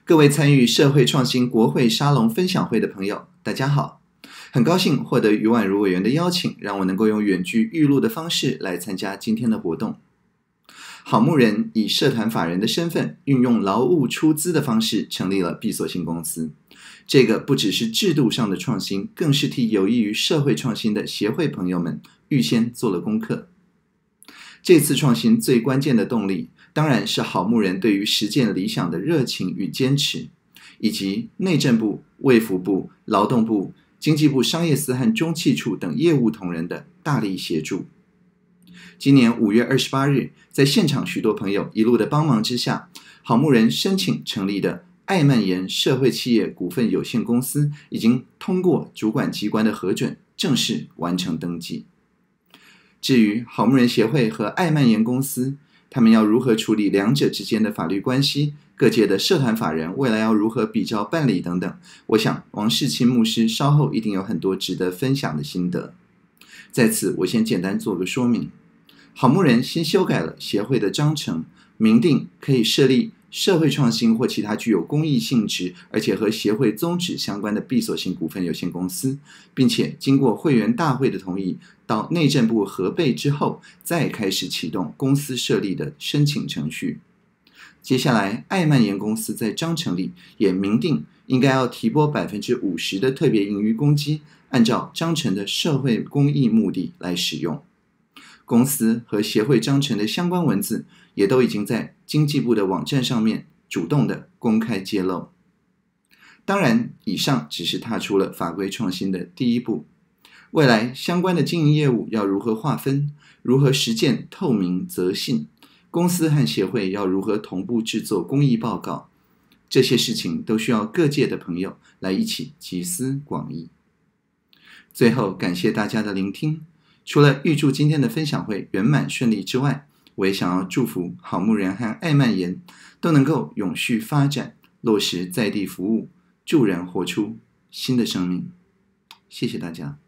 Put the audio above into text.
各位参与社会创新国会沙龙分享会的朋友，大家好！很高兴获得于婉如委员的邀请，让我能够用远距预录的方式来参加今天的活动。好牧人以社团法人的身份，运用劳务出资的方式成立了闭锁性公司。这个不只是制度上的创新，更是替有益于社会创新的协会朋友们预先做了功课。这次创新最关键的动力，当然是好牧人对于实践理想的热情与坚持，以及内政部、卫福部、劳动部、经济部商业司和中企处等业务同仁的大力协助。今年5月28日，在现场许多朋友一路的帮忙之下，好牧人申请成立的爱蔓延社会企业股份有限公司已经通过主管机关的核准，正式完成登记。至于好牧人协会和爱蔓延公司，他们要如何处理两者之间的法律关系，各界的社团法人未来要如何比照办理等等，我想王世清牧师稍后一定有很多值得分享的心得。在此我先简单做个说明。好牧人新修改了协会的章程，明定可以设立社会创新或其他具有公益性质，而且和协会宗旨相关的闭锁性股份有限公司，并且经过会员大会的同意，到内政部核备之后，再开始启动公司设立的申请程序。接下来，爱蔓延公司在章程里也明定，应该要提拨50%的特别盈余公积，按照章程的社会公益目的来使用。公司和协会章程的相关文字也都已经在经济部的网站上面主动的公开揭露。当然，以上只是踏出了法规创新的第一步。未来相关的经营业务要如何划分，如何实践透明责信，公司和协会要如何同步制作公益报告，这些事情都需要各界的朋友来一起集思广益。最后，感谢大家的聆听。除了预祝今天的分享会圆满顺利之外，我也想要祝福好牧人和爱蔓延都能够永续发展，落实在地服务，助人活出新的生命。谢谢大家。